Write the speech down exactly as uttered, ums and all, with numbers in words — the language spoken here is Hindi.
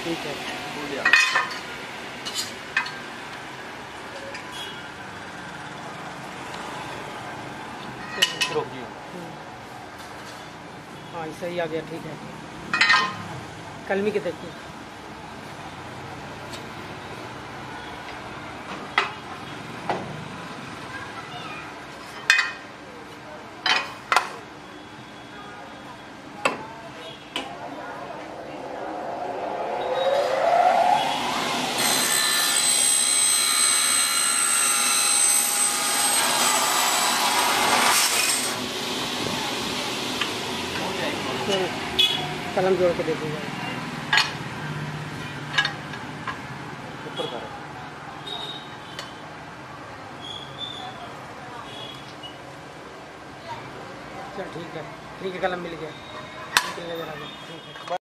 ठीक है, हो गया। रोकिए। हाँ सही आ गया, ठीक है। कलमी के देखिए। कलम जोड़ के देखिएगा। ऊपर करो। चल ठीक है, ठीक है, कलम मिल गया। ठीक है, ठीक है।